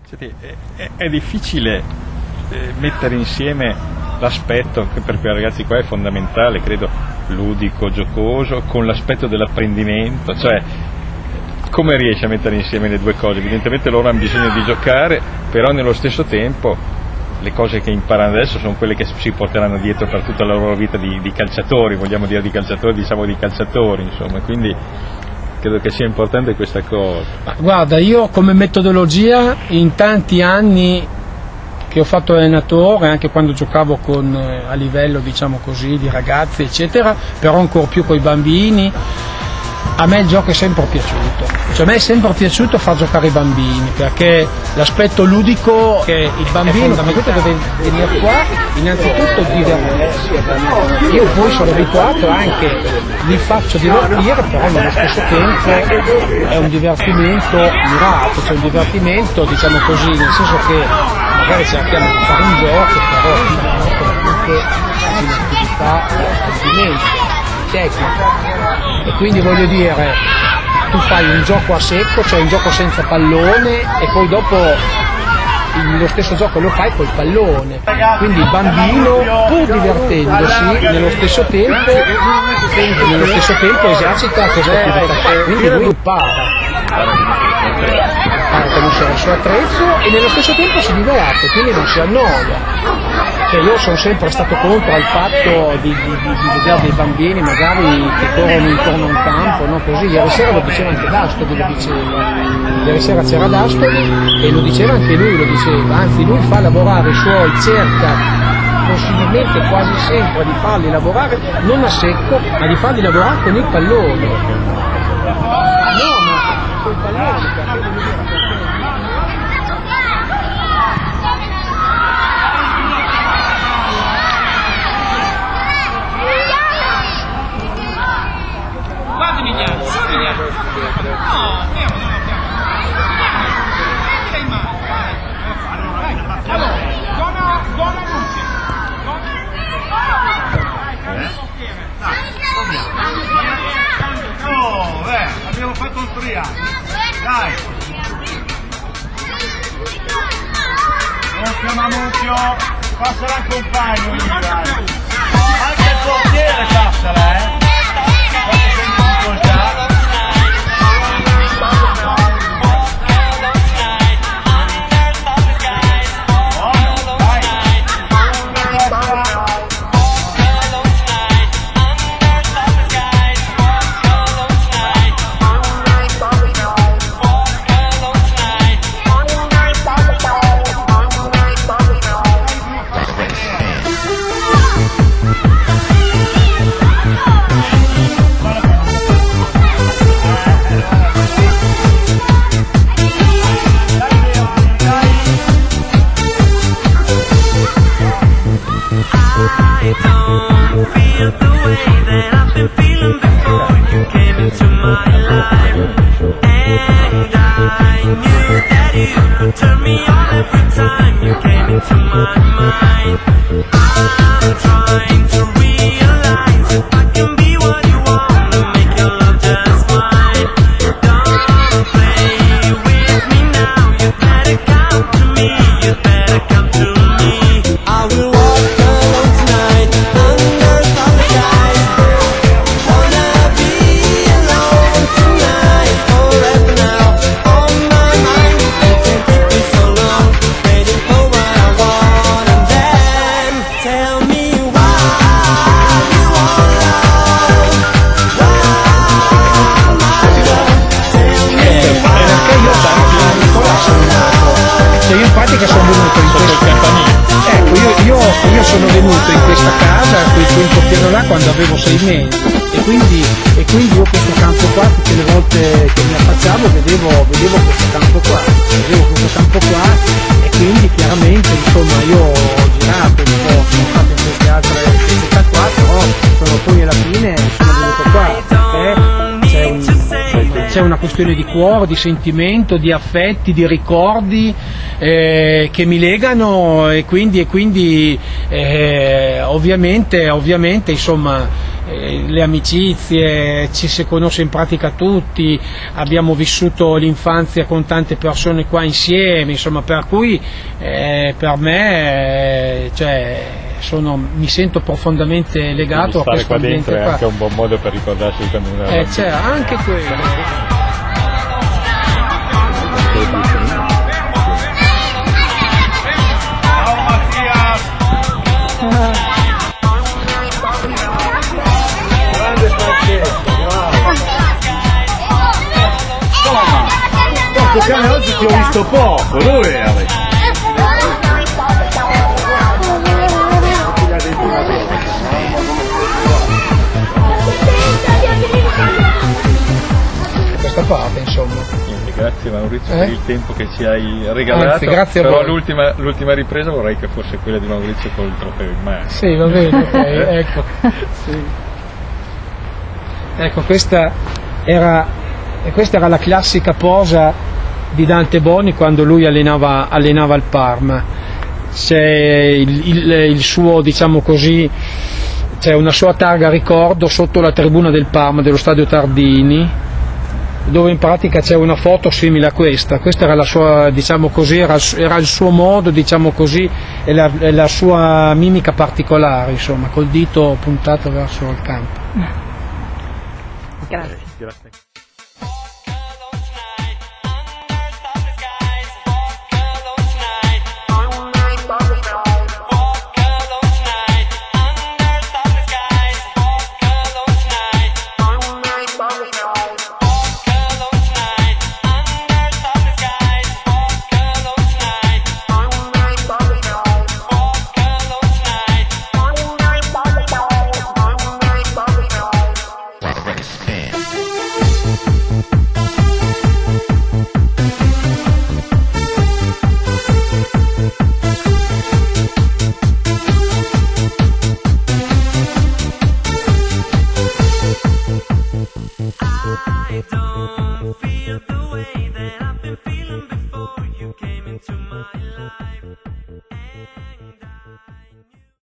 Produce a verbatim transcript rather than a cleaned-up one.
Senti, è, è difficile eh, mettere insieme l'aspetto che per quei ragazzi qua è fondamentale, credo, ludico, giocoso, con l'aspetto dell'apprendimento, cioè come riesce a mettere insieme le due cose? Evidentemente loro hanno bisogno di giocare, però nello stesso tempo le cose che imparano adesso sono quelle che si porteranno dietro per tutta la loro vita di, di calciatori, vogliamo dire di calciatori, diciamo di calciatori, insomma, quindi credo che sia importante questa cosa. Ma guarda, io come metodologia in tanti anni che ho fatto allenatore, anche quando giocavo con, a livello diciamo così di ragazzi eccetera, però ancora più con i bambini, a me il gioco è sempre piaciuto, cioè a me è sempre piaciuto far giocare i bambini, perché l'aspetto ludico che il bambino come detto deve venire qua innanzitutto divertirsi, io poi sono abituato anche, li faccio divertire, però nello stesso tempo è un divertimento mirato, cioè un divertimento diciamo così, nel senso che magari cerchiamo di fare un gioco, però anche un'attività di apprendimento tecnica, e quindi voglio dire, tu fai un gioco a secco, cioè un gioco senza pallone, e poi dopo lo stesso gioco lo fai col pallone, quindi il bambino pur divertendosi nello stesso tempo nello stesso tempo esercita questa attività, quindi lui impara impara a conoscere il suo attrezzo e nello stesso tempo si diverte, quindi non si annoia. Cioè io sono sempre stato contro al fatto di, di, di, di vedere dei bambini magari che corrono intorno a un campo, no? Così. Ieri sera lo diceva anche Dastoli, lo diceva. Ieri sera c'era Dastoli e lo diceva anche lui, lo diceva, anzi lui fa lavorare i suoi, cerca possibilmente quasi sempre di farli lavorare non a secco, ma di farli lavorare con il pallone. No, ma col pallone, perché devo dire. Abbiamo fatto un triangolo, dai! Non chiama Mucchio, passala al compagno lì, dai! Anche il portiere passala, eh! Quando sei in difficoltà. Quando avevo sei mesi e quindi, e quindi io questo campo qua tutte le volte che mi affacciavo vedevo, vedevo questo campo qua vedevo questo campo qua e quindi chiaramente insomma io ho girato un po', sono stato in queste altre città qua, però sono poi alla fine sono venuto qua perché c'è, un, c'è una questione di cuore, di sentimento, di affetti, di ricordi eh, che mi legano e quindi, e quindi eh, ovviamente, ovviamente insomma eh, le amicizie, ci si conosce in pratica tutti, abbiamo vissuto l'infanzia con tante persone qua insieme, insomma, per cui eh, per me eh, cioè, sono, mi sento profondamente legato a stare questo qua dentro ambiente è qua. anche un buon modo per ricordarsi di quando uno era Eh, bambino. c'è anche quello. Ciao Mattia! Grande Francesco, bravo! Questo cane oggi ti ho visto poco, dove eri? Questa parte, insomma. Niente, grazie Maurizio Eh? per il tempo che ci hai regalato. Anzi, grazie a però voi. l'ultima, l'ultima ripresa vorrei che fosse quella di Maurizio col trofeo in mano. Sì, va bene, ok, ecco. Sì. Ecco, questa era, e questa era la classica posa di Dante Boni quando lui allenava, allenava il Parma. C'è il, il, il suo, diciamo così, c'è una sua targa ricordo sotto la tribuna del Parma, dello stadio Tardini, dove in pratica c'è una foto simile a questa. Questa era la sua, diciamo così, era, era il suo modo, diciamo così, e la, e la sua mimica particolare, insomma, col dito puntato verso il campo. Grazie.